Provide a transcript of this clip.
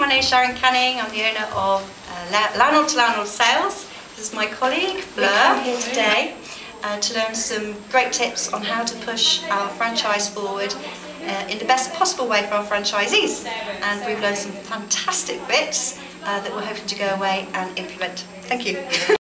my name is Sharon. I'm the owner of Landlord Sales. This is my colleague Fleur. We're here today to learn some great tips on how to push our franchise forward in the best possible way for our franchisees. And we've learned some fantastic bits that we're hoping to go away and implement. Thank you.